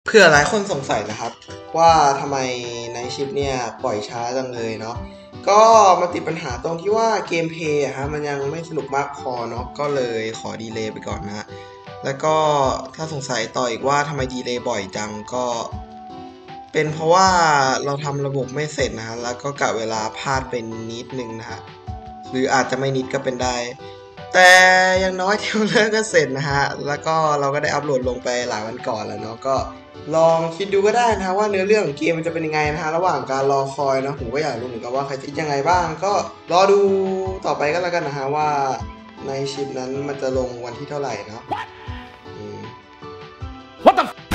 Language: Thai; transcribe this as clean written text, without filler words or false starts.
เผื่อหลายคนสงสัยนะครับว่าทำไมในชิปเนี่ยปล่อยช้าจังเลยเนาะก็มาติดปัญหาตรงที่ว่าเกมเพลย์มันยังไม่สนุกมากพอเนาะก็เลยขอดีเลย์ไปก่อนนะแล้วก็ถ้าสงสัยต่ออีกว่าทำไมดีเลย์บ่อยจังก็เป็นเพราะว่าเราทำระบบไม่เสร็จนะฮะแล้วก็กะเวลาพลาดเป็นนิดนึงนะฮะหรืออาจจะไม่นิดก็เป็นได้แต่อย่างน้อยเทเลอร์ก็เสร็จนะฮะแล้วก็เราก็ได้อัปโหลดลงไปหลายวันก่อนแล้วเนาะก็ลองคิดดูก็ได้นะฮะว่าเนื้อเรื่องของเกมมันจะเป็นยังไงนะฮะระหว่างการรอคอยนะผมก็อยากรู้เหมือนกันว่าใครคิดยังไงบ้างก็รอดูต่อไปก็แล้วกันนะฮะว่าในชิปนั้นมันจะลงวันที่เท่าไหร่เนาะ